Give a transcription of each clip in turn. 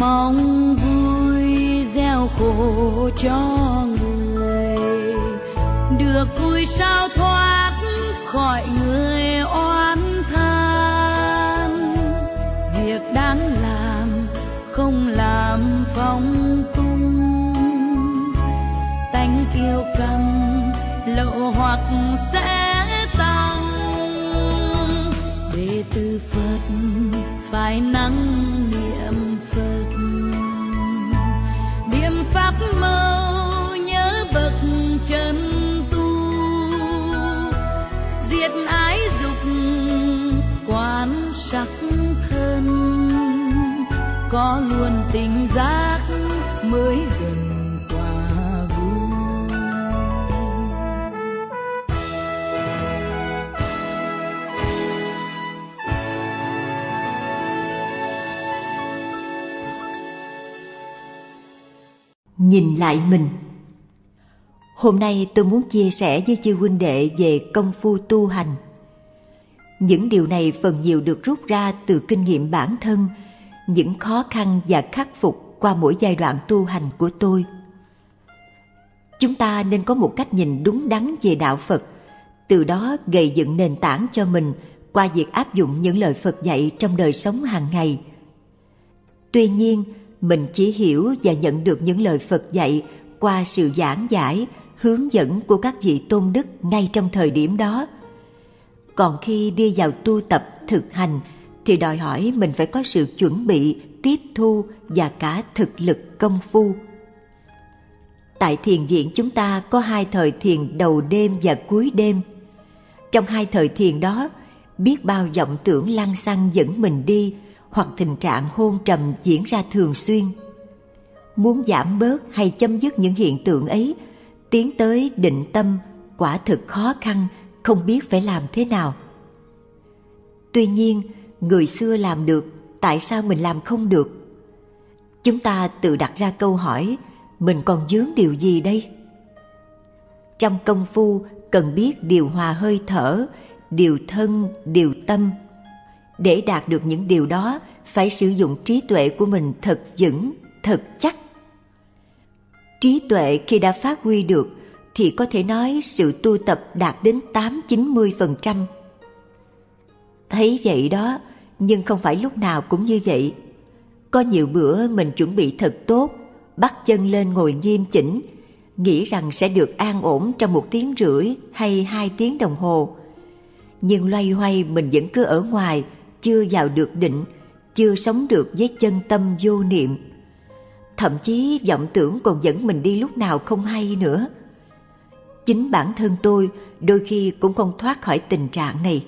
mong vui gieo khổ cho người, được vui sao thoát khỏi người oán than. Việc đáng làm không làm phóng túng, tánh kiêu căng lậu hoặc sẽ tăng. Đệ tử Phật phải năng niệm Phật, niệm pháp mâu nhớ bậc chân tu, diệt ái dục quán sắc thân, có luôn tình giác mới gần quả vui. Nhìn lại mình. Hôm nay tôi muốn chia sẻ với chư huynh đệ về công phu tu hành. Những điều này phần nhiều được rút ra từ kinh nghiệm bản thân, những khó khăn và khắc phục qua mỗi giai đoạn tu hành của tôi. Chúng ta nên có một cách nhìn đúng đắn về đạo Phật, từ đó gây dựng nền tảng cho mình qua việc áp dụng những lời Phật dạy trong đời sống hàng ngày. Tuy nhiên, mình chỉ hiểu và nhận được những lời Phật dạy qua sự giảng giải, hướng dẫn của các vị tôn đức ngay trong thời điểm đó. Còn khi đi vào tu tập thực hành thì đòi hỏi mình phải có sự chuẩn bị, tiếp thu và cả thực lực công phu. Tại thiền viện chúng ta có 2 thời thiền đầu đêm và cuối đêm. Trong 2 thời thiền đó, biết bao vọng tưởng lăng xăng dẫn mình đi, hoặc tình trạng hôn trầm diễn ra thường xuyên. Muốn giảm bớt hay chấm dứt những hiện tượng ấy, tiến tới định tâm quả thực khó khăn, không biết phải làm thế nào. Tuy nhiên, người xưa làm được, tại sao mình làm không được? Chúng ta tự đặt ra câu hỏi, mình còn vướng điều gì đây? Trong công phu cần biết điều hòa hơi thở, điều thân, điều tâm. Để đạt được những điều đó, phải sử dụng trí tuệ của mình thật vững, thật chắc. Trí tuệ khi đã phát huy được thì có thể nói sự tu tập đạt đến 80-90%. Thấy vậy đó, nhưng không phải lúc nào cũng như vậy. Có nhiều bữa mình chuẩn bị thật tốt, bắt chân lên ngồi nghiêm chỉnh, nghĩ rằng sẽ được an ổn trong 1 tiếng rưỡi hay 2 tiếng đồng hồ. Nhưng loay hoay mình vẫn cứ ở ngoài, chưa vào được định, chưa sống được với chân tâm vô niệm. Thậm chí vọng tưởng còn dẫn mình đi lúc nào không hay nữa. Chính bản thân tôi đôi khi cũng không thoát khỏi tình trạng này.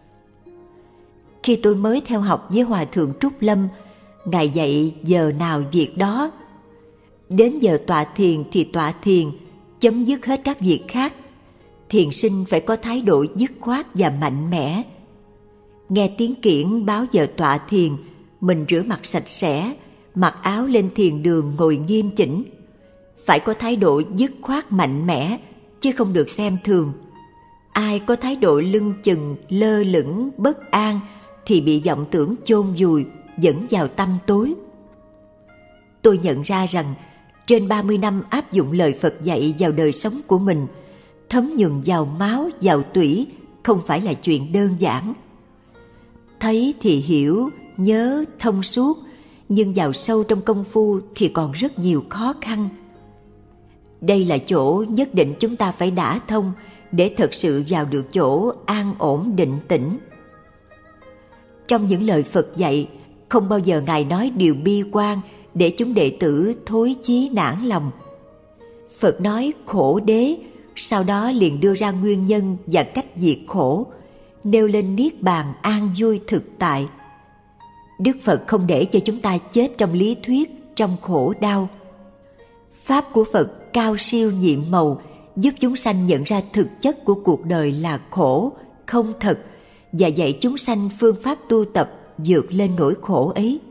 Khi tôi mới theo học với Hòa Thượng Trúc Lâm, Ngài dạy giờ nào việc đó. Đến giờ tọa thiền thì tọa thiền, chấm dứt hết các việc khác. Thiền sinh phải có thái độ dứt khoát và mạnh mẽ. Nghe tiếng kiển báo giờ tọa thiền, mình rửa mặt sạch sẽ, mặc áo lên thiền đường ngồi nghiêm chỉnh. Phải có thái độ dứt khoát mạnh mẽ, chứ không được xem thường. Ai có thái độ lưng chừng, lơ lửng, bất an thì bị vọng tưởng chôn vùi, dẫn vào tăm tối. Tôi nhận ra rằng trên 30 năm áp dụng lời Phật dạy vào đời sống của mình, thấm nhuần vào máu, vào tủy, không phải là chuyện đơn giản. Thấy thì hiểu, nhớ, thông suốt, nhưng vào sâu trong công phu thì còn rất nhiều khó khăn. Đây là chỗ nhất định chúng ta phải đả thông để thật sự vào được chỗ an ổn định tĩnh. Trong những lời Phật dạy, không bao giờ Ngài nói điều bi quan để chúng đệ tử thối chí nản lòng. Phật nói khổ đế, sau đó liền đưa ra nguyên nhân và cách diệt khổ, nêu lên niết bàn an vui thực tại. Đức Phật không để cho chúng ta chết trong lý thuyết, trong khổ đau. Pháp của Phật cao siêu nhiệm màu, giúp chúng sanh nhận ra thực chất của cuộc đời là khổ, không thật, và dạy chúng sanh phương pháp tu tập vượt lên nỗi khổ ấy.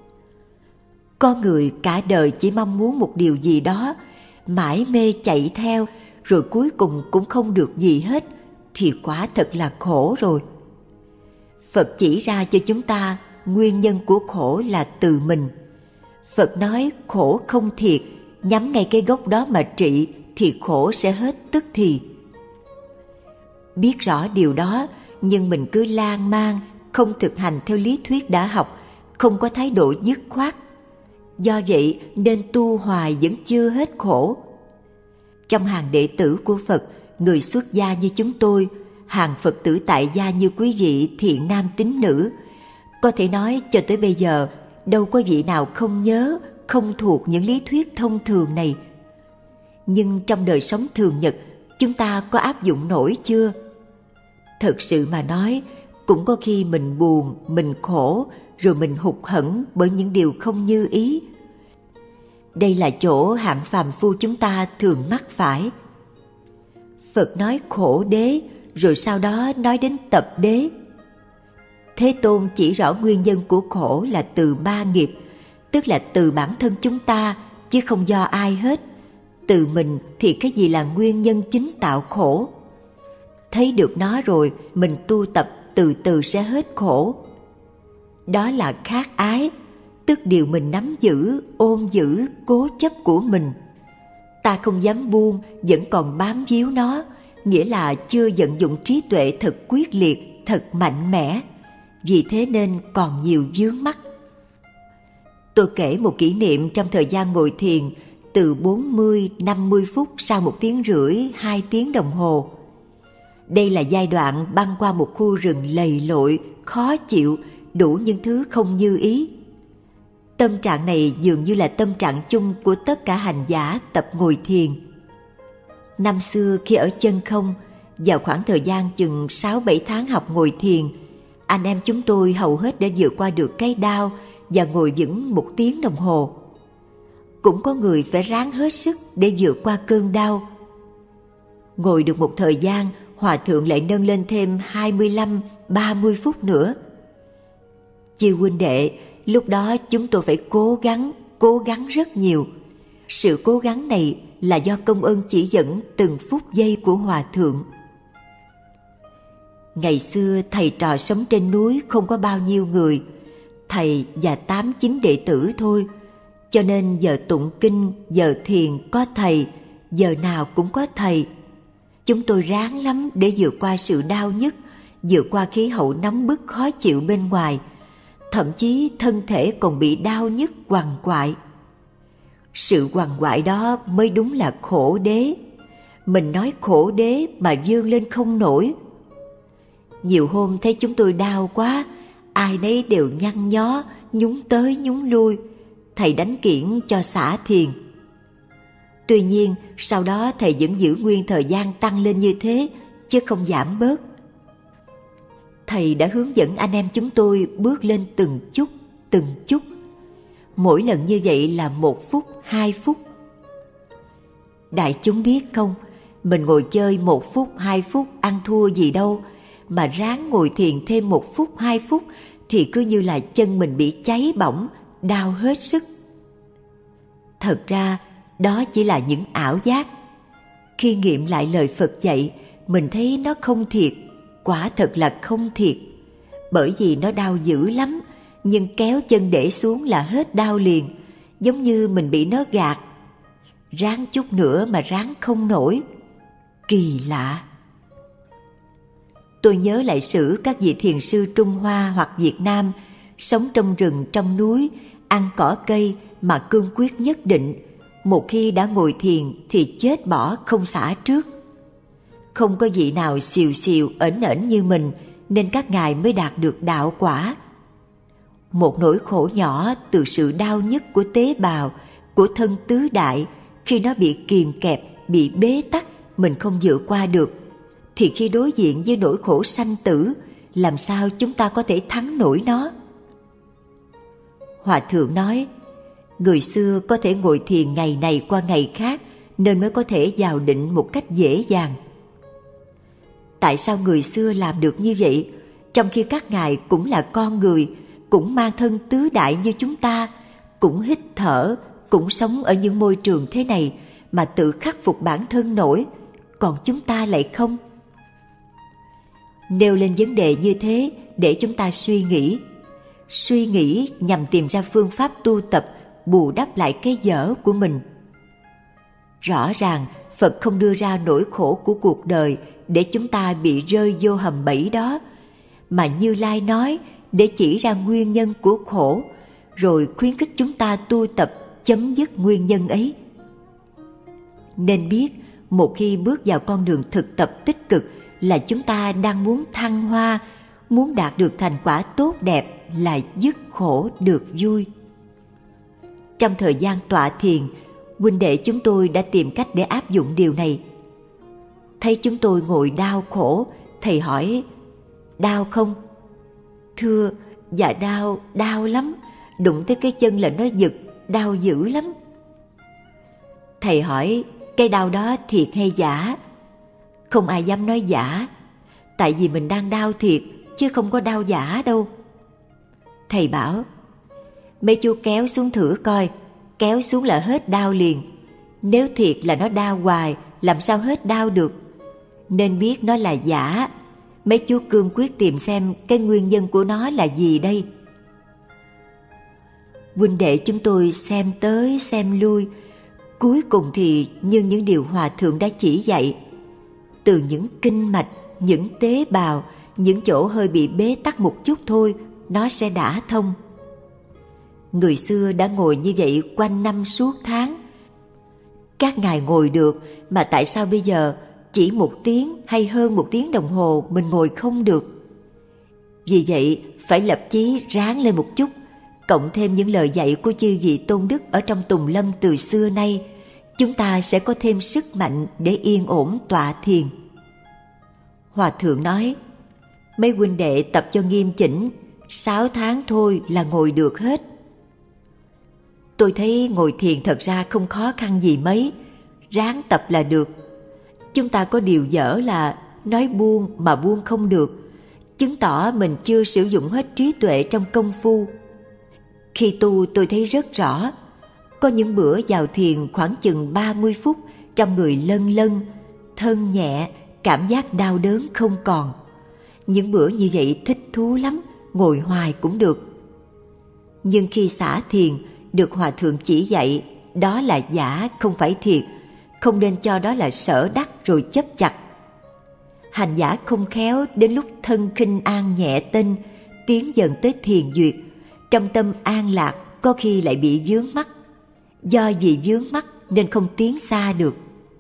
Con người cả đời chỉ mong muốn một điều gì đó, mải mê chạy theo, rồi cuối cùng cũng không được gì hết, thì quả thật là khổ rồi. Phật chỉ ra cho chúng ta nguyên nhân của khổ là từ mình. Phật nói khổ không thiệt, nhắm ngay cái gốc đó mà trị thì khổ sẽ hết tức thì. Biết rõ điều đó, nhưng mình cứ lan man, không thực hành theo lý thuyết đã học, không có thái độ dứt khoát. Do vậy nên tu hoài vẫn chưa hết khổ. Trong hàng đệ tử của Phật, người xuất gia như chúng tôi, hàng Phật tử tại gia như quý vị thiện nam tín nữ, có thể nói cho tới bây giờ đâu có vị nào không nhớ, không thuộc những lý thuyết thông thường này. Nhưng trong đời sống thường nhật, chúng ta có áp dụng nổi chưa? Thật sự mà nói, cũng có khi mình buồn, mình khổ, rồi mình hụt hẫng bởi những điều không như ý. Đây là chỗ hạng phàm phu chúng ta thường mắc phải. Phật nói khổ đế, rồi sau đó nói đến tập đế. Thế Tôn chỉ rõ nguyên nhân của khổ là từ ba nghiệp, tức là từ bản thân chúng ta, chứ không do ai hết. Từ mình thì cái gì là nguyên nhân chính tạo khổ? Thấy được nó rồi, mình tu tập từ từ sẽ hết khổ. Đó là khát ái, tức điều mình nắm giữ, ôm giữ, cố chấp của mình. Ta không dám buông, vẫn còn bám víu nó, nghĩa là chưa vận dụng trí tuệ thật quyết liệt, thật mạnh mẽ. Vì thế nên còn nhiều vướng mắc. Tôi kể một kỷ niệm trong thời gian ngồi thiền từ 40-50 phút sau 1 tiếng rưỡi, 2 tiếng đồng hồ. Đây là giai đoạn băng qua một khu rừng lầy lội, khó chịu, đủ những thứ không như ý. Tâm trạng này dường như là tâm trạng chung của tất cả hành giả tập ngồi thiền. Năm xưa khi ở Chân Không, vào khoảng thời gian chừng 6-7 tháng học ngồi thiền, anh em chúng tôi hầu hết đã vượt qua được cái đau và ngồi vững 1 tiếng đồng hồ. Cũng có người phải ráng hết sức để vượt qua cơn đau. Ngồi được một thời gian, Hòa Thượng lại nâng lên thêm 25-30 phút nữa. Chư huynh đệ, lúc đó chúng tôi phải cố gắng rất nhiều. Sự cố gắng này là do công ơn chỉ dẫn từng phút giây của Hòa Thượng. Ngày xưa thầy trò sống trên núi không có bao nhiêu người, thầy và 8-9 đệ tử thôi, cho nên giờ tụng kinh, giờ thiền có thầy, giờ nào cũng có thầy. Chúng tôi ráng lắm để vượt qua sự đau nhức, vượt qua khí hậu nóng bức khó chịu bên ngoài, thậm chí thân thể còn bị đau nhức quằn quại. Sự quằn quại đó mới đúng là khổ đế. Mình nói khổ đế mà vươn lên không nổi. Nhiều hôm thấy chúng tôi đau quá, ai nấy đều nhăn nhó, nhúng tới nhúng lui. Thầy đánh kiển cho xả thiền. Tuy nhiên, sau đó thầy vẫn giữ nguyên thời gian tăng lên như thế, chứ không giảm bớt. Thầy đã hướng dẫn anh em chúng tôi bước lên từng chút. Mỗi lần như vậy là 1 phút, 2 phút. Đại chúng biết không, mình ngồi chơi 1 phút, 2 phút ăn thua gì đâu, mà ráng ngồi thiền thêm 1 phút, 2 phút thì cứ như là chân mình bị cháy bỏng, đau hết sức. Thật ra, đó chỉ là những ảo giác. Khi nghiệm lại lời Phật dạy, mình thấy nó không thiệt, quả thật là không thiệt. Bởi vì nó đau dữ lắm, nhưng kéo chân để xuống là hết đau liền, giống như mình bị nó gạt. Ráng chút nữa mà ráng không nổi. Kỳ lạ. Tôi nhớ lại sử các vị thiền sư Trung Hoa hoặc Việt Nam sống trong rừng, trong núi, ăn cỏ cây mà cương quyết nhất định, một khi đã ngồi thiền thì chết bỏ không xả trước. Không có vị nào xìu xìu ẩn ẩn như mình, nên các ngài mới đạt được đạo quả. Một nỗi khổ nhỏ từ sự đau nhức của tế bào, của thân tứ đại, khi nó bị kìm kẹp, bị bế tắc, mình không vượt qua được, thì khi đối diện với nỗi khổ sanh tử, làm sao chúng ta có thể thắng nổi nó? Hòa Thượng nói, người xưa có thể ngồi thiền ngày này qua ngày khác, nên mới có thể vào định một cách dễ dàng. Tại sao người xưa làm được như vậy, trong khi các ngài cũng là con người, cũng mang thân tứ đại như chúng ta, cũng hít thở, cũng sống ở những môi trường thế này mà tự khắc phục bản thân nổi, còn chúng ta lại không? Nêu lên vấn đề như thế để chúng ta suy nghĩ nhằm tìm ra phương pháp tu tập bù đắp lại cái dở của mình. Rõ ràng Phật không đưa ra nỗi khổ của cuộc đời để chúng ta bị rơi vô hầm bẫy đó, mà Như Lai nói để chỉ ra nguyên nhân của khổ, rồi khuyến khích chúng ta tu tập chấm dứt nguyên nhân ấy. Nên biết, một khi bước vào con đường thực tập tích cực là chúng ta đang muốn thăng hoa, muốn đạt được thành quả tốt đẹp là dứt khổ được vui. Trong thời gian tọa thiền, huynh đệ chúng tôi đã tìm cách để áp dụng điều này. Thấy chúng tôi ngồi đau khổ, thầy hỏi: đau không? Thưa, dạ đau lắm, đụng tới cái chân là nó giật, đau dữ lắm. Thầy hỏi: cái đau đó thiệt hay giả? Không ai dám nói giả, tại vì mình đang đau thiệt chứ không có đau giả đâu. Thầy bảo: mấy chú kéo xuống thử coi, kéo xuống là hết đau liền. Nếu thiệt là nó đau hoài, làm sao hết đau được? Nên biết nó là giả. Mấy chú cương quyết tìm xem cái nguyên nhân của nó là gì đây. Huynh đệ chúng tôi xem tới xem lui, cuối cùng thì như những điều Hòa Thượng đã chỉ dạy, từ những kinh mạch, những tế bào, những chỗ hơi bị bế tắc một chút thôi, nó sẽ đả thông. Người xưa đã ngồi như vậy quanh năm suốt tháng. Các ngài ngồi được, mà tại sao bây giờ chỉ 1 tiếng hay hơn 1 tiếng đồng hồ mình ngồi không được? Vì vậy phải lập chí ráng lên một chút, cộng thêm những lời dạy của chư vị tôn đức ở trong Tùng Lâm từ xưa nay, chúng ta sẽ có thêm sức mạnh để yên ổn tọa thiền. Hòa Thượng nói: mấy huynh đệ tập cho nghiêm chỉnh, 6 tháng thôi là ngồi được hết. Tôi thấy ngồi thiền thật ra không khó khăn gì mấy, ráng tập là được. Chúng ta có điều dở là nói buông mà buông không được, chứng tỏ mình chưa sử dụng hết trí tuệ trong công phu. Khi tu tôi thấy rất rõ, có những bữa vào thiền khoảng chừng 30 phút, trong người lân lân, thân nhẹ, cảm giác đau đớn không còn. Những bữa như vậy thích thú lắm, ngồi hoài cũng được. Nhưng khi xả thiền, được Hòa Thượng chỉ dạy, đó là giả không phải thiệt, không nên cho đó là sở đắc rồi chấp chặt. Hành giả không khéo đến lúc thân khinh an nhẹ tinh, tiến dần tới thiền duyệt, trong tâm an lạc có khi lại bị vướng mắc. Do vì vướng mắc nên không tiến xa được.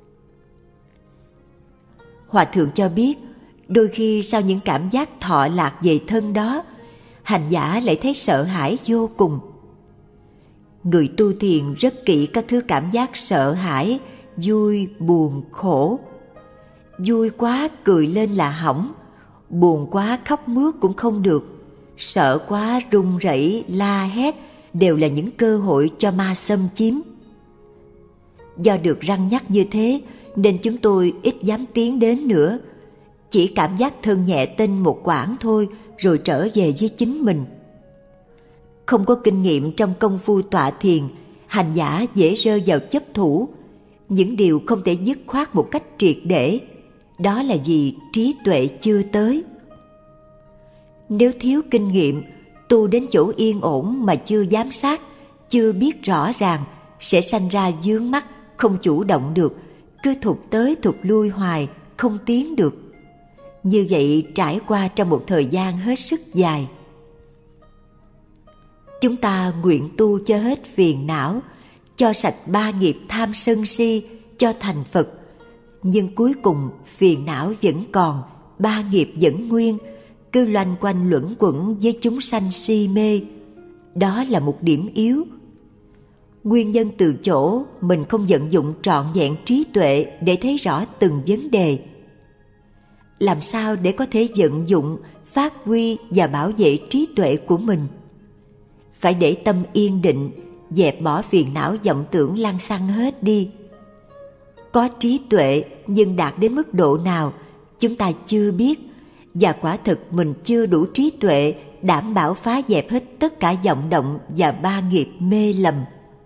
Hòa Thượng cho biết, đôi khi sau những cảm giác thọ lạc về thân đó, hành giả lại thấy sợ hãi vô cùng. Người tu thiền rất kỹ các thứ cảm giác sợ hãi, vui, buồn, khổ. Vui quá cười lên là hỏng, buồn quá khóc mướt cũng không được, sợ quá run rẩy la hét đều là những cơ hội cho ma xâm chiếm. Do được răn nhắc như thế nên chúng tôi ít dám tiến đến nữa, chỉ cảm giác thân nhẹ tinh một quãng thôi rồi trở về với chính mình. Không có kinh nghiệm trong công phu tọa thiền, hành giả dễ rơi vào chấp thủ, những điều không thể dứt khoát một cách triệt để. Đó là vì trí tuệ chưa tới. Nếu thiếu kinh nghiệm, tu đến chỗ yên ổn mà chưa giám sát, chưa biết rõ ràng, sẽ sanh ra vướng mắc, không chủ động được, cứ thụt tới thụt lui hoài, không tiến được. Như vậy trải qua trong một thời gian hết sức dài. Chúng ta nguyện tu cho hết phiền não, cho sạch 3 nghiệp tham sân si, cho thành Phật. Nhưng cuối cùng phiền não vẫn còn, 3 nghiệp vẫn nguyên, cứ loanh quanh luẩn quẩn với chúng sanh si mê. Đó là một điểm yếu. Nguyên nhân từ chỗ mình không vận dụng trọn vẹn trí tuệ để thấy rõ từng vấn đề. Làm sao để có thể vận dụng, phát huy và bảo vệ trí tuệ của mình? Phải để tâm yên định, dẹp bỏ phiền não vọng tưởng lăng xăng hết đi. Có trí tuệ nhưng đạt đến mức độ nào chúng ta chưa biết, và quả thực mình chưa đủ trí tuệ đảm bảo phá dẹp hết tất cả vọng động và 3 nghiệp mê lầm.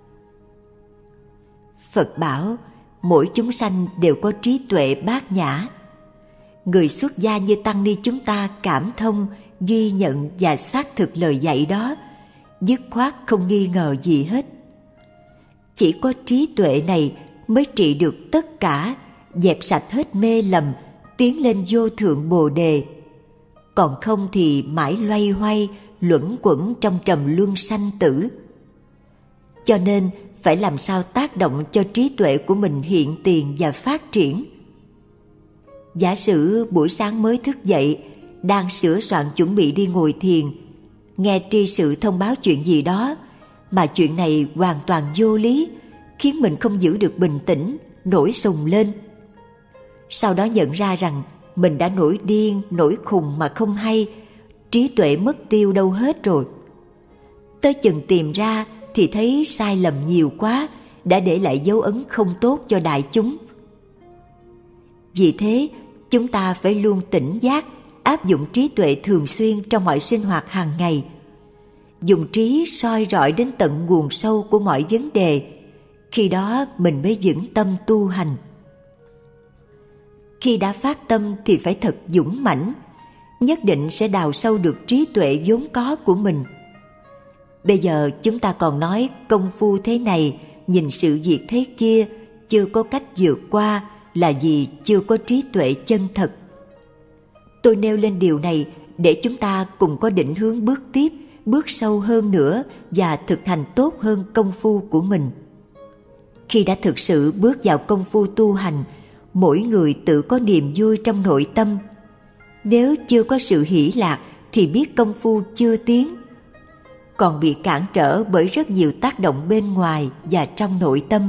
Phật bảo mỗi chúng sanh đều có trí tuệ bát nhã. Người xuất gia như tăng ni chúng ta cảm thông, ghi nhận và xác thực lời dạy đó, dứt khoát không nghi ngờ gì hết. Chỉ có trí tuệ này mới trị được tất cả, dẹp sạch hết mê lầm, tiến lên vô thượng Bồ đề. Còn không thì mãi loay hoay, luẩn quẩn trong trầm luân sanh tử. Cho nên phải làm sao tác động cho trí tuệ của mình hiện tiền và phát triển. Giả sử buổi sáng mới thức dậy, đang sửa soạn chuẩn bị đi ngồi thiền, nghe tri sự thông báo chuyện gì đó, mà chuyện này hoàn toàn vô lý, khiến mình không giữ được bình tĩnh, nổi sùng lên. Sau đó nhận ra rằng mình đã nổi điên, nổi khùng mà không hay, trí tuệ mất tiêu đâu hết rồi. Tới chừng tìm ra thì thấy sai lầm nhiều quá, đã để lại dấu ấn không tốt cho đại chúng. Vì thế, chúng ta phải luôn tỉnh giác, áp dụng trí tuệ thường xuyên trong mọi sinh hoạt hàng ngày. Dùng trí soi rọi đến tận nguồn sâu của mọi vấn đề, khi đó mình mới vững tâm tu hành. Khi đã phát tâm thì phải thật dũng mãnh, nhất định sẽ đào sâu được trí tuệ vốn có của mình. Bây giờ chúng ta còn nói công phu thế này, nhìn sự việc thế kia, chưa có cách vượt qua là vì chưa có trí tuệ chân thật. Tôi nêu lên điều này để chúng ta cùng có định hướng bước tiếp, bước sâu hơn nữa và thực hành tốt hơn công phu của mình. Khi đã thực sự bước vào công phu tu hành, mỗi người tự có niềm vui trong nội tâm. Nếu chưa có sự hỷ lạc thì biết công phu chưa tiến, còn bị cản trở bởi rất nhiều tác động bên ngoài và trong nội tâm.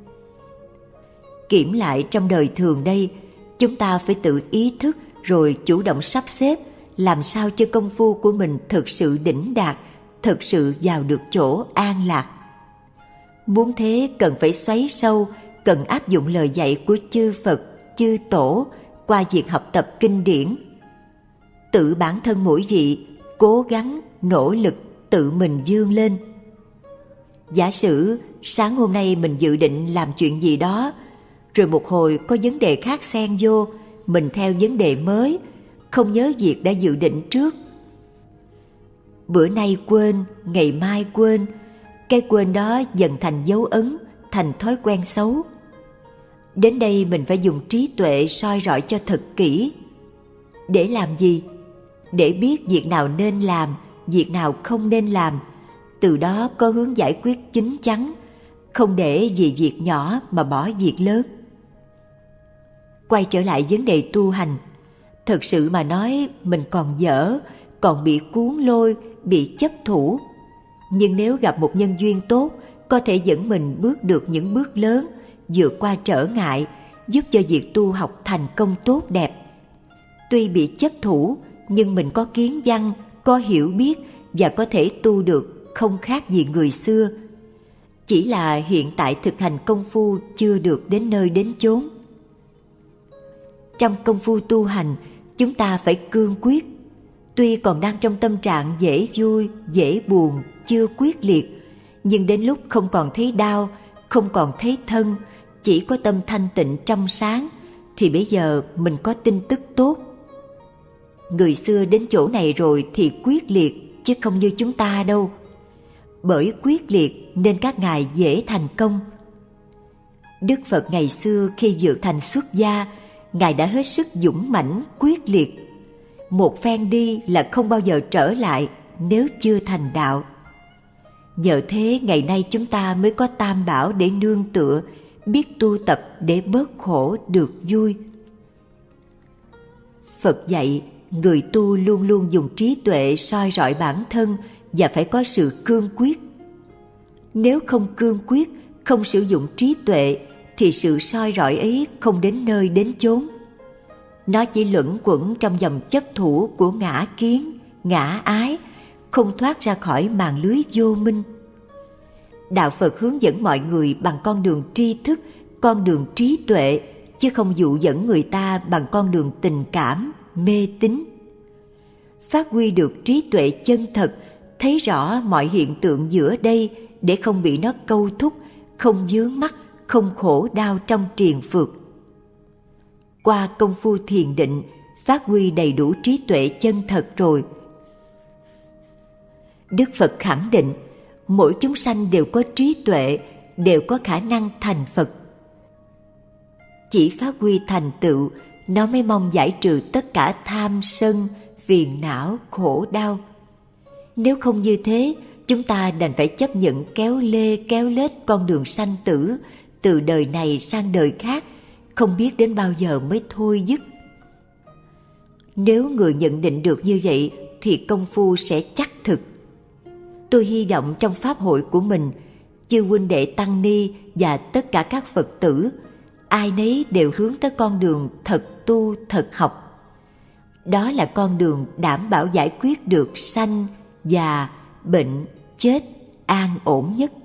Kiểm lại trong đời thường đây, chúng ta phải tự ý thức rồi chủ động sắp xếp làm sao cho công phu của mình thực sự đỉnh đạt, thực sự vào được chỗ an lạc. Muốn thế cần phải xoáy sâu, cần áp dụng lời dạy của chư Phật, chư Tổ qua việc học tập kinh điển. Tự bản thân mỗi vị cố gắng, nỗ lực tự mình vươn lên. Giả sử sáng hôm nay mình dự định làm chuyện gì đó, rồi một hồi có vấn đề khác xen vô, mình theo vấn đề mới, không nhớ việc đã dự định trước. Bữa nay quên, ngày mai quên, cái quên đó dần thành dấu ấn, thành thói quen xấu. Đến đây mình phải dùng trí tuệ soi rọi cho thật kỹ. Để làm gì? Để biết việc nào nên làm, việc nào không nên làm, từ đó có hướng giải quyết chín chắn, không để vì việc nhỏ mà bỏ việc lớn. Quay trở lại vấn đề tu hành, thật sự mà nói mình còn dở, còn bị cuốn lôi, bị chấp thủ. Nhưng nếu gặp một nhân duyên tốt, có thể dẫn mình bước được những bước lớn, vượt qua trở ngại, giúp cho việc tu học thành công tốt đẹp. Tuy bị chấp thủ, nhưng mình có kiến văn, có hiểu biết và có thể tu được không khác gì người xưa. Chỉ là hiện tại thực hành công phu chưa được đến nơi đến chốn. Trong công phu tu hành, chúng ta phải cương quyết. Tuy còn đang trong tâm trạng dễ vui, dễ buồn, chưa quyết liệt, nhưng đến lúc không còn thấy đau, không còn thấy thân, chỉ có tâm thanh tịnh trong sáng, thì bây giờ mình có tin tức tốt. Người xưa đến chỗ này rồi thì quyết liệt, chứ không như chúng ta đâu. Bởi quyết liệt nên các ngài dễ thành công. Đức Phật ngày xưa khi vừa thành xuất gia, ngài đã hết sức dũng mãnh, quyết liệt. Một phen đi là không bao giờ trở lại nếu chưa thành đạo. Nhờ thế ngày nay chúng ta mới có tam bảo để nương tựa, biết tu tập để bớt khổ được vui. Phật dạy người tu luôn luôn dùng trí tuệ soi rọi bản thân và phải có sự cương quyết. Nếu không cương quyết, không sử dụng trí tuệ thì sự soi rọi ấy không đến nơi đến chốn. Nó chỉ luẩn quẩn trong dòng chấp thủ của ngã kiến, ngã ái, không thoát ra khỏi màn lưới vô minh. Đạo Phật hướng dẫn mọi người bằng con đường tri thức, con đường trí tuệ, chứ không dụ dẫn người ta bằng con đường tình cảm, mê tín. Phát huy được trí tuệ chân thật, thấy rõ mọi hiện tượng giữa đây để không bị nó câu thúc, không vướng mắc, không khổ đau trong triền phược. Qua công phu thiền định, phát huy đầy đủ trí tuệ chân thật rồi, Đức Phật khẳng định mỗi chúng sanh đều có trí tuệ, đều có khả năng thành Phật. Chỉ phát huy thành tựu, nó mới mong giải trừ tất cả tham sân, phiền não, khổ đau. Nếu không như thế, chúng ta đành phải chấp nhận kéo lê kéo lết con đường sanh tử, từ đời này sang đời khác, không biết đến bao giờ mới thôi dứt. Nếu người nhận định được như vậy thì công phu sẽ chắc thực. Tôi hy vọng trong pháp hội của mình, chư huynh đệ tăng ni và tất cả các Phật tử, ai nấy đều hướng tới con đường thật tu thật học. Đó là con đường đảm bảo giải quyết được sanh, già, bệnh, chết an ổn nhất.